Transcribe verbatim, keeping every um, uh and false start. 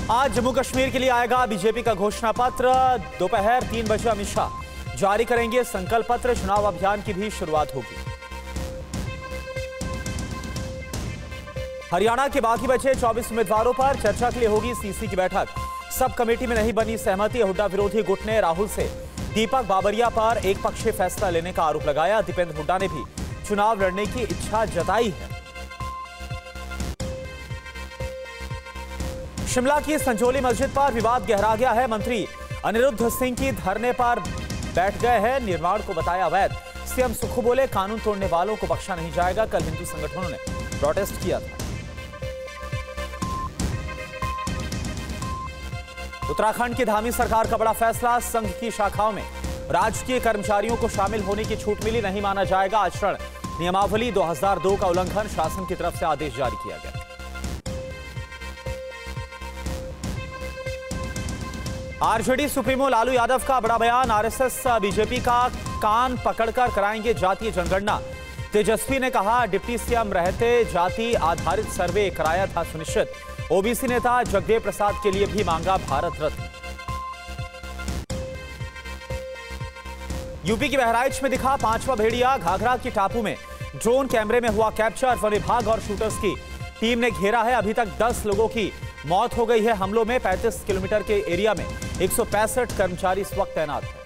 आज जम्मू कश्मीर के लिए आएगा बीजेपी का घोषणा पत्र। दोपहर तीन बजे अमित शाह जारी करेंगे संकल्प पत्र। चुनाव अभियान की भी शुरुआत होगी। हरियाणा के बाकी बचे चौबीस उम्मीदवारों पर चर्चा के लिए होगी सीसी की बैठक। सब कमेटी में नहीं बनी सहमति। हुड्डा विरोधी गुट ने राहुल से दीपक बाबरिया पर एक पक्षीय फैसला लेने का आरोप लगाया। दीपेंद्र हुड्डा ने भी चुनाव लड़ने की इच्छा जताई है। शिमला की संजोली मस्जिद पर विवाद गहरा गया है। मंत्री अनिरुद्ध सिंह की धरने पर बैठ गए हैं। निर्माण को बताया अवैध। सीएम सुक्खू बोले कानून तोड़ने वालों को बख्शा नहीं जाएगा। कल हिंदू संगठनों ने प्रोटेस्ट किया था। उत्तराखंड की धामी सरकार का बड़ा फैसला। संघ की शाखाओं में राजकीय कर्मचारियों को शामिल होने की छूट मिली। नहीं माना जाएगा आचरण। नियमावली दो हज़ार दो का उल्लंघन। शासन की तरफ से आदेश जारी किया गया। आरजेडी सुप्रीमो लालू यादव का बड़ा बयान। आरएसएस बीजेपी का कान पकड़कर कराएंगे जातीय जनगणना। तेजस्वी ने कहा डिप्टी सीएम रहते जाति आधारित सर्वे कराया था सुनिश्चित। ओबीसी नेता जगदेव प्रसाद के लिए भी मांगा भारत रत्न। यूपी की बहराइच में दिखा पांचवा भेड़िया। घाघरा की टापू में ड्रोन कैमरे में हुआ कैप्चर। वन विभाग और शूटर्स की टीम ने घेरा है। अभी तक दस लोगों की मौत हो गई है हमलों में। पैंतीस किलोमीटर के एरिया में एक सौ पैंसठ कर्मचारी इस वक्त तैनात हैं।